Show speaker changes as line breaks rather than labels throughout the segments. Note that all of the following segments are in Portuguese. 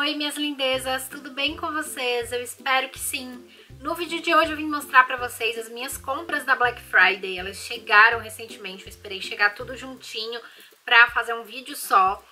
Oi, minhas lindezas, tudo bem com vocês? Eu espero que sim. No vídeo de hoje eu vim mostrar pra vocês as minhas compras da Black Friday. Elas chegaram recentemente, eu esperei chegar tudo juntinho pra fazer um vídeo só.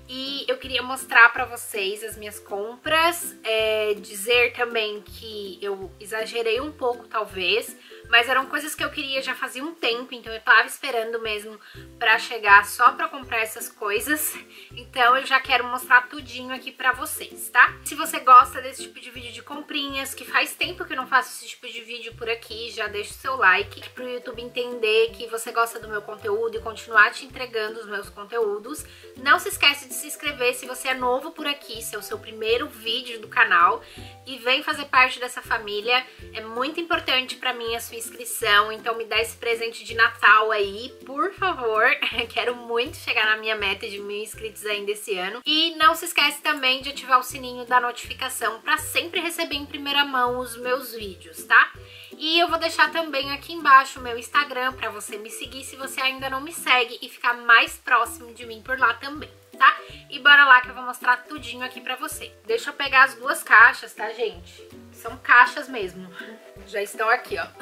E eu queria mostrar pra vocês as minhas compras, dizer também que eu exagerei um pouco talvez, mas eram coisas que eu queria já fazia um tempo, então eu tava esperando mesmo pra chegar só pra comprar essas coisas. Então eu já quero mostrar tudinho aqui pra vocês, tá? Se você gosta desse tipo de vídeo de comprinhas, que faz tempo que eu não faço esse tipo de vídeo por aqui, já deixa o seu like pro YouTube entender que você gosta do meu conteúdo e continuar te entregando os meus conteúdos. Não se esquece de se inscrever se você é novo por aqui, se é o seu primeiro vídeo do canal e vem fazer parte dessa família. É muito importante pra mim a sua inscrição, então me dá esse presente de Natal aí, por favor. Quero muito chegar na minha meta de 1000 inscritos ainda esse ano. E não se esquece também de ativar o sininho da notificação pra sempre receber em primeira mão os meus vídeos, tá? E eu vou deixar também aqui embaixo o meu Instagram pra você me seguir se você ainda não me segue e ficar mais próximo de mim por lá também, tá? E bora lá que eu vou mostrar tudinho aqui pra você. Deixa eu pegar as duas caixas, tá, gente? São caixas mesmo. Já estão aqui, ó.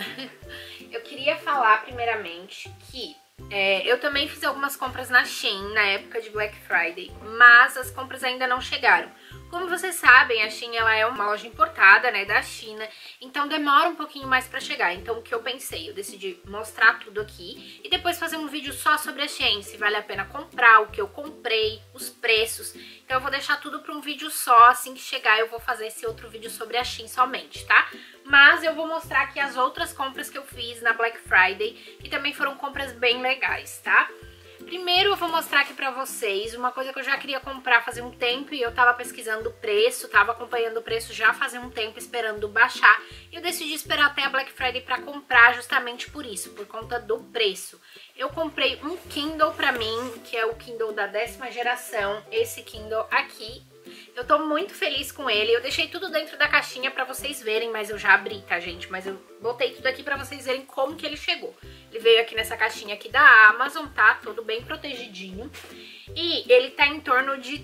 Eu queria falar primeiramente que eu também fiz algumas compras na Shein na época de Black Friday, mas as compras ainda não chegaram. Como vocês sabem, a Shein ela é uma loja importada, né, da China, então demora um pouquinho mais pra chegar. Então o que eu pensei? Eu decidi mostrar tudo aqui e depois fazer um vídeo só sobre a Shein, se vale a pena comprar, o que eu comprei, os preços. Então eu vou deixar tudo pra um vídeo só, assim que chegar eu vou fazer esse outro vídeo sobre a Shein somente, tá? Mas eu vou mostrar aqui as outras compras que eu fiz na Black Friday, que também foram compras bem legais, tá? Primeiro eu vou mostrar aqui pra vocês uma coisa que eu já queria comprar fazia um tempo e eu tava pesquisando o preço, tava acompanhando o preço já fazia um tempo, esperando baixar. E eu decidi esperar até a Black Friday pra comprar justamente por isso, por conta do preço. Eu comprei um Kindle pra mim, que é o Kindle da 10ª geração, esse Kindle aqui. Eu tô muito feliz com ele, eu deixei tudo dentro da caixinha pra vocês verem, mas eu já abri, tá, gente? Mas eu botei tudo aqui pra vocês verem como que ele chegou. Ele veio aqui nessa caixinha aqui da Amazon, tá? Todo bem protegidinho. E ele tá em torno de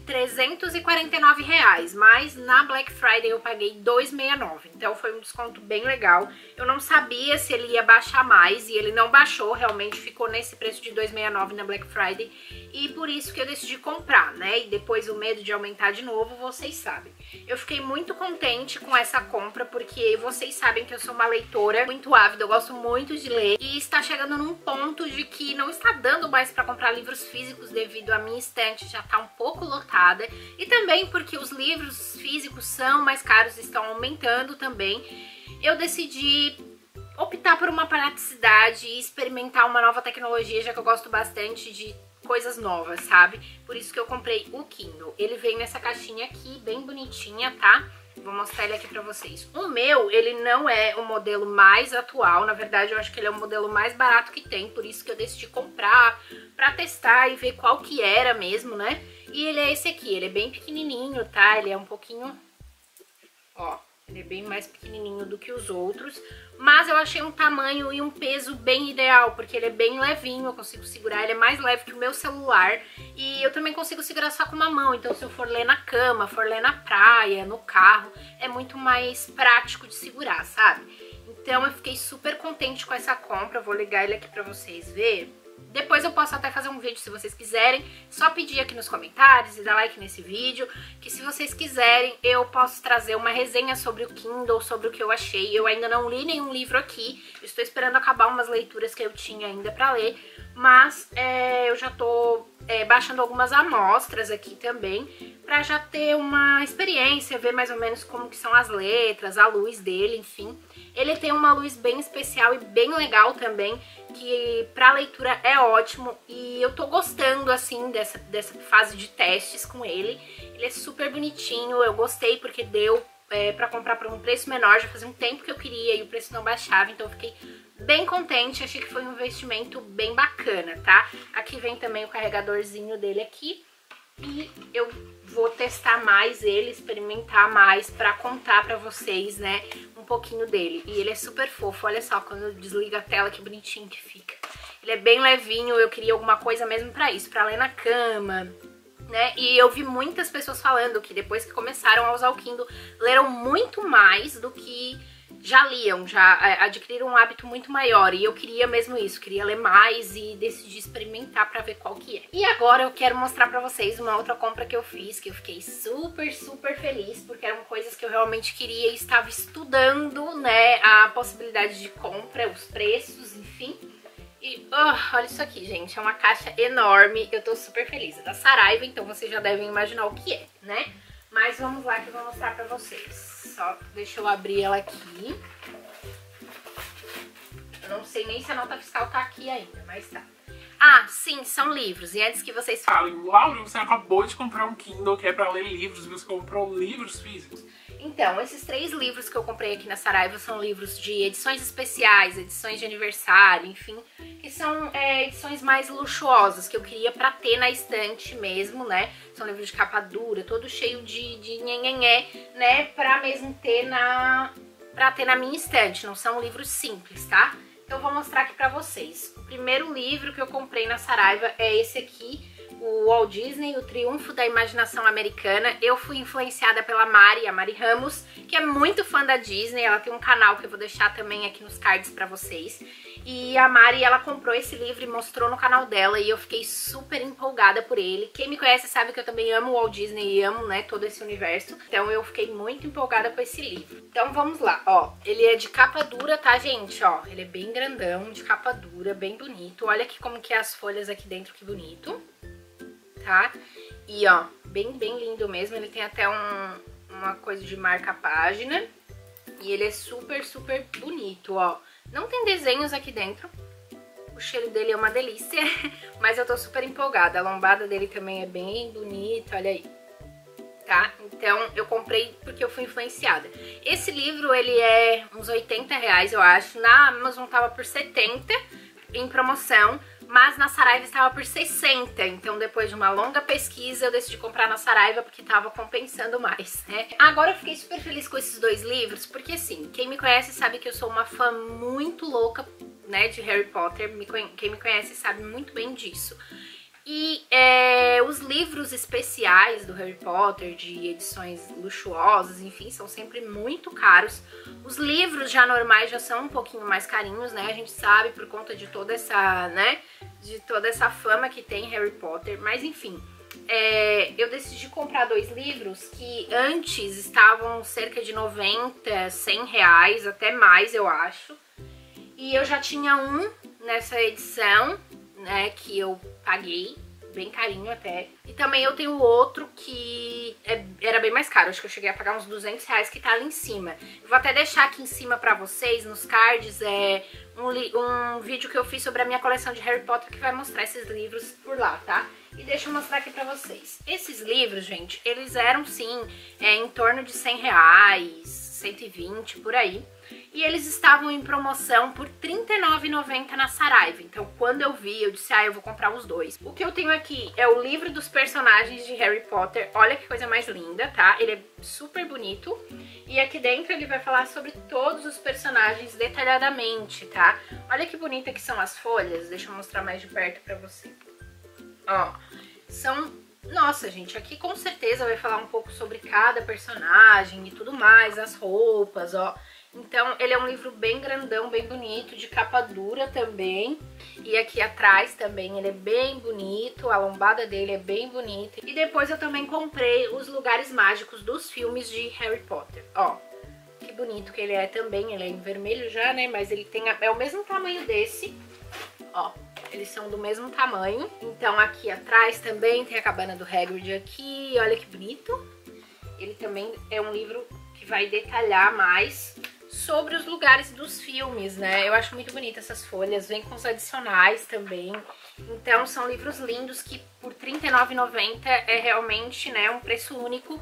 R$349, mas na Black Friday eu paguei R$269, então foi um desconto bem legal. Eu não sabia se ele ia baixar mais e ele não baixou, realmente ficou nesse preço de R$269 na Black Friday. E por isso que eu decidi comprar, né? E depois o medo de aumentar de novo, vocês sabem. Eu fiquei muito contente com essa compra, porque vocês sabem que eu sou uma leitora muito ávida, eu gosto muito de ler. E está chegando num ponto de que não está dando mais para comprar livros físicos devido à minha estante já tá um pouco lotada. E também porque os livros físicos são mais caros, estão aumentando também. Eu decidi optar por uma praticidade e experimentar uma nova tecnologia, já que eu gosto bastante de coisas novas, sabe? Por isso que eu comprei o Kindle. Ele vem nessa caixinha aqui, bem bonitinha, tá? Vou mostrar ele aqui pra vocês. O meu, ele não é o modelo mais atual, na verdade eu acho que ele é o modelo mais barato que tem, por isso que eu decidi comprar, pra testar e ver qual que era mesmo, né? E ele é esse aqui, ele é bem pequenininho, tá? Ele é um pouquinho, ó, ele é bem mais pequenininho do que os outros, mas eu achei um tamanho e um peso bem ideal, porque ele é bem levinho, eu consigo segurar, ele é mais leve que o meu celular, e eu também consigo segurar só com uma mão, então se eu for ler na cama, for ler na praia, no carro, é muito mais prático de segurar, sabe? Então eu fiquei super contente com essa compra, eu vou ligar ele aqui pra vocês verem. Depois eu posso até fazer um vídeo se vocês quiserem, só pedir aqui nos comentários e dar like nesse vídeo, que se vocês quiserem eu posso trazer uma resenha sobre o Kindle, sobre o que eu achei. Eu ainda não li nenhum livro aqui, eu estou esperando acabar umas leituras que eu tinha ainda pra ler, mas eu já tô baixando algumas amostras aqui também, pra já ter uma experiência, ver mais ou menos como que são as letras, a luz dele, enfim. Ele tem uma luz bem especial e bem legal também, que pra leitura é ótimo e eu tô gostando, assim, dessa fase de testes com ele. Ele é super bonitinho, eu gostei porque deu pra comprar por um preço menor, já fazia um tempo que eu queria e o preço não baixava, então eu fiquei bem contente, achei que foi um investimento bem bacana, tá? Aqui vem também o carregadorzinho dele aqui e eu vou testar mais ele, experimentar mais pra contar pra vocês, né, um pouquinho dele. E ele é super fofo, olha só, quando desliga a tela que bonitinho que fica. Ele é bem levinho, eu queria alguma coisa mesmo pra isso, pra ler na cama, né? E eu vi muitas pessoas falando que depois que começaram a usar o Kindle, leram muito mais do que já liam, já adquiriram um hábito muito maior. E eu queria mesmo isso, queria ler mais e decidi experimentar pra ver qual que é. E agora eu quero mostrar pra vocês uma outra compra que eu fiz, que eu fiquei super, super feliz, porque eram coisas que eu realmente queria e estava estudando, né, a possibilidade de compra, os preços, enfim. E olha isso aqui, gente, é uma caixa enorme, eu tô super feliz. É da Saraiva, então vocês já devem imaginar o que é, né? Mas vamos lá que eu vou mostrar pra vocês. Só deixa eu abrir ela aqui. Eu não sei nem se a nota fiscal tá aqui ainda, mas tá. Ah, sim, são livros. E antes que vocês falem,
Laura, você acabou de comprar um Kindle que é pra ler livros, você comprou livros físicos.
Então, esses 3 livros que eu comprei aqui na Saraiva são livros de edições especiais, edições de aniversário, enfim, que são edições mais luxuosas, que eu queria pra ter na estante mesmo, né? São livros de capa dura, todo cheio de nhenhenhé, né? Pra mesmo ter na minha estante, não são livros simples, tá? Então eu vou mostrar aqui pra vocês. O primeiro livro que eu comprei na Saraiva é esse aqui, o Walt Disney, o Triunfo da Imaginação Americana. Eu fui influenciada pela Mari, a Mari Ramos, que é muito fã da Disney. Ela tem um canal que eu vou deixar também aqui nos cards pra vocês. E a Mari, ela comprou esse livro e mostrou no canal dela e eu fiquei super empolgada por ele. Quem me conhece sabe que eu também amo o Walt Disney e amo, né, todo esse universo. Então eu fiquei muito empolgada com esse livro. Então vamos lá, ó. Ele é de capa dura, tá, gente? Ó, ele é bem grandão, de capa dura, bem bonito. Olha aqui como que é as folhas aqui dentro, que bonito. Tá? E ó, bem lindo mesmo, ele tem até uma coisa de marca-página e ele é super, super bonito, ó. Não tem desenhos aqui dentro, o cheiro dele é uma delícia, mas eu tô super empolgada, a lombada dele também é bem bonita, olha aí. Tá? Então eu comprei porque eu fui influenciada. Esse livro, ele é uns R$80, eu acho, na Amazon tava por 70 em promoção, mas na Saraiva estava por 60, então depois de uma longa pesquisa eu decidi comprar na Saraiva porque estava compensando mais, né? Agora eu fiquei super feliz com esses 2 livros, porque assim, quem me conhece sabe que eu sou uma fã muito louca, né, de Harry Potter, quem me conhece sabe muito bem disso. E os livros especiais do Harry Potter, de edições luxuosas, enfim, são sempre muito caros. Os livros já normais já são um pouquinho mais carinhos, né? A gente sabe por conta de toda essa, né? De toda essa fama que tem Harry Potter. Mas enfim, eu decidi comprar 2 livros que antes estavam cerca de 90, 100 reais, até mais eu acho. E eu já tinha um nessa edição, né, que eu paguei, bem carinho até. E também eu tenho outro que era bem mais caro, acho que eu cheguei a pagar uns 200 reais, que tá ali em cima. Eu vou até deixar aqui em cima pra vocês, nos cards, um vídeo que eu fiz sobre a minha coleção de Harry Potter, que vai mostrar esses livros por lá, tá? E deixa eu mostrar aqui pra vocês. Esses livros, gente, eles eram sim em torno de 100 reais, 120, por aí. E eles estavam em promoção por R$39,90 na Saraiva. Então, quando eu vi, eu disse, eu vou comprar os 2. O que eu tenho aqui é o livro dos personagens de Harry Potter. Olha que coisa mais linda, tá? Ele é super bonito. E aqui dentro ele vai falar sobre todos os personagens detalhadamente, tá? Olha que bonita que são as folhas. Deixa eu mostrar mais de perto pra você. Ó, são... Nossa, gente, aqui com certeza vai falar um pouco sobre cada personagem e tudo mais, as roupas, ó. Então, ele é um livro bem grandão, bem bonito, de capa dura também. E aqui atrás também ele é bem bonito, a lombada dele é bem bonita. E depois eu também comprei os lugares mágicos dos filmes de Harry Potter. Ó, que bonito que ele é também, ele é em vermelho já, né? Mas ele é o mesmo tamanho desse, ó. Eles são do mesmo tamanho. Então aqui atrás também tem a cabana do Hagrid aqui, olha que bonito. Ele também é um livro que vai detalhar mais sobre os lugares dos filmes, né? Eu acho muito bonita essas folhas, vem com os adicionais também. Então são livros lindos que por R$39,90 é realmente, né, um preço único.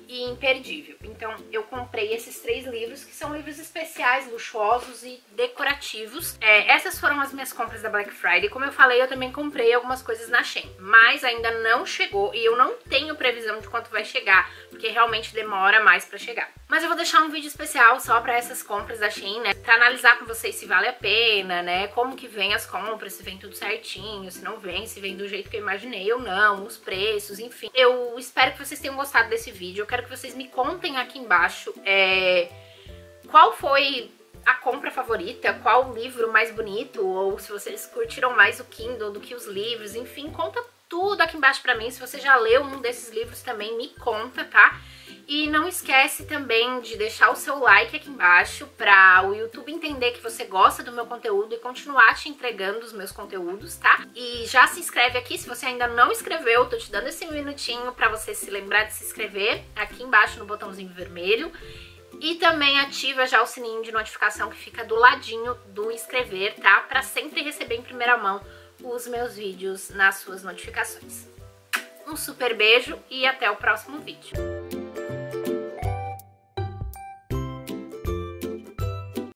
e imperdível. Então eu comprei esses 3 livros, que são livros especiais, luxuosos e decorativos. Essas foram as minhas compras da Black Friday. Como eu falei, eu também comprei algumas coisas na Shein, mas ainda não chegou e eu não tenho previsão de quanto vai chegar, porque realmente demora mais pra chegar. Mas eu vou deixar um vídeo especial só pra essas compras da Shein, né, pra analisar com vocês se vale a pena, né, como que vem as compras, se vem tudo certinho, se não vem, se vem do jeito que eu imaginei ou não, os preços, enfim. Eu espero que vocês tenham gostado desse vídeo. Eu quero que vocês me contem aqui embaixo qual foi a compra favorita, qual o livro mais bonito, ou se vocês curtiram mais o Kindle do que os livros, enfim, conta tudo aqui embaixo pra mim. Se você já leu um desses livros também, me conta, tá? E não esquece também de deixar o seu like aqui embaixo pra o YouTube entender que você gosta do meu conteúdo e continuar te entregando os meus conteúdos, tá? E já se inscreve aqui, se você ainda não inscreveu, tô te dando esse minutinho pra você se lembrar de se inscrever aqui embaixo no botãozinho vermelho. E também ativa já o sininho de notificação que fica do ladinho do inscrever, tá? Pra sempre receber em primeira mão os meus vídeos nas suas notificações. Um super beijo e até o próximo vídeo.